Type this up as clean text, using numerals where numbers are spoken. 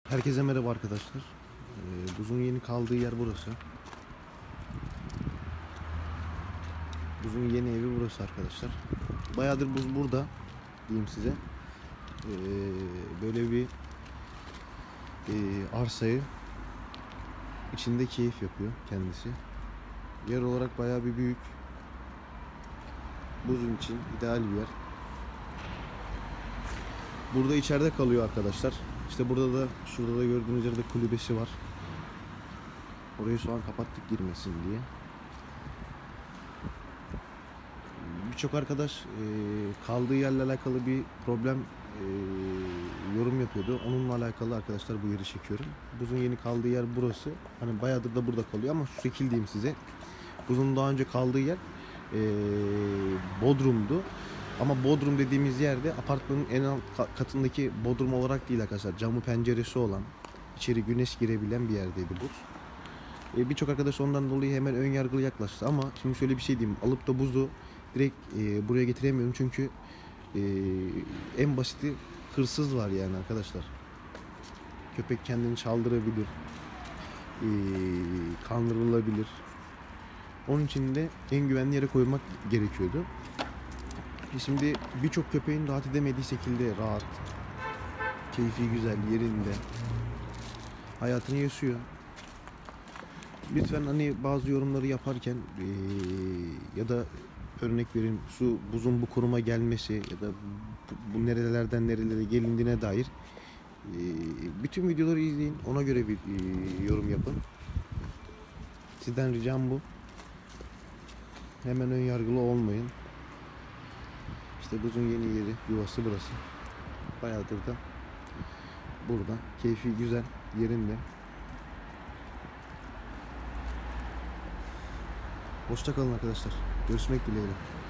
Herkese merhaba arkadaşlar. Buzun yeni kaldığı yer burası. Buzun yeni evi burası arkadaşlar. Bayağıdır buz burada diyeyim size. Böyle bir arsayı içinde keyif yapıyor kendisi. Yer olarak bayağı bir büyük. Buzun için ideal bir yer. Burada içeride kalıyor arkadaşlar. İşte burada da şurada da gördüğünüz yerde kulübesi var. Orayı şu an kapattık girmesin diye. Birçok arkadaş kaldığı yerle alakalı bir problem yorum yapıyordu. Onunla alakalı arkadaşlar bu yeri çekiyorum. Buzun yeni kaldığı yer burası. Hani bayağıdır da burada kalıyor ama şu şekil diyeyim size. Buzun daha önce kaldığı yer Bodrum'du. Ama Bodrum dediğimiz yerde apartmanın en alt katındaki Bodrum olarak değil arkadaşlar. Camı penceresi olan, içeri güneş girebilen bir yerdeydi buz. Birçok arkadaş ondan dolayı hemen ön yargılı yaklaştı ama şimdi şöyle bir şey diyeyim. Alıp da buzu direkt buraya getiremiyorum çünkü en basiti hırsız var yani arkadaşlar. Köpek kendini çaldırabilir, kandırılabilir. Onun için de en güvenli yere koymak gerekiyordu. Şimdi birçok köpeğin rahat edemediği şekilde rahat, keyfi güzel, yerinde hayatını yaşıyor. Lütfen hani bazı yorumları yaparken ya da örnek vereyim şu buzun bu konuma gelmesi ya da bu nerelerden nerelere gelindiğine dair bütün videoları izleyin. Ona göre bir yorum yapın. Sizden ricam bu. Hemen ön yargılı olmayın. İşte buzun yeni yeri, yuvası burası. Bayağıdır da burada. Keyfi güzel, yerinde. Hoşça kalın arkadaşlar. Görüşmek dileğiyle.